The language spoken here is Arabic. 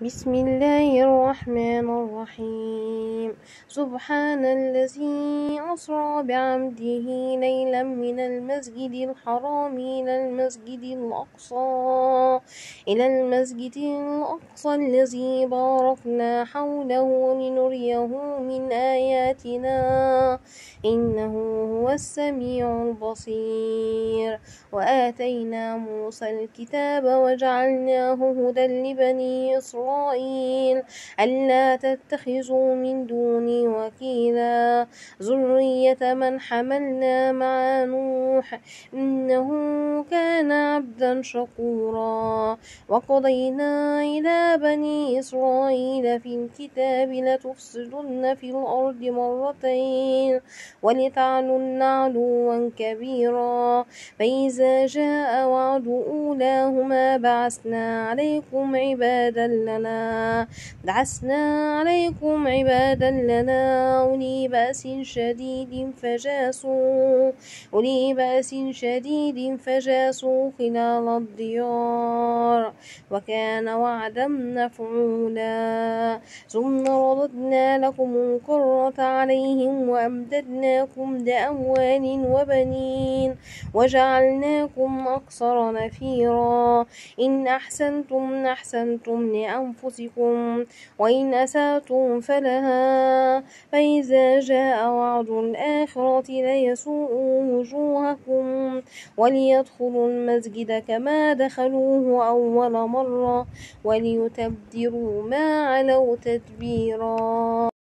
بسم الله الرحمن الرحيم. سبحان الذي أسرى بعبده ليلا من المسجد الحرام إلى المسجد الأقصى الذي باركنا حوله لنريه من آياتنا إنه هو السميع البصير. وآتينا موسى الكتاب وجعلناه هدى لبني إسرائيل ألا تتخذوا من دوني وكيلا ذرية من حملنا مع نوح إنه كان عبدا شكورا. وقضينا إلى بني إسرائيل في الكتاب لتفسدن في الأرض مرتين ولتعلن علوا كبيرا فإذا جاء وعد أولاهما بعثنا عليكم عبادا لنا أولي بأس شديد فجاسوا خلال الديار وكان وعدا مفعولا. ثم رددنا لكم الكرة عليهم وأمددناكم بأموال وبنين وجعلناكم أكثر نفيرا. إن أحسنتم لأنفسكم وإن أسأتم فلها فإذا جاء وعد الآخرة ليسوءوا وجوهكم وليدخلوا المسجد كما دخلوه أول مرة وليتبروا ما علوا تتبيرا.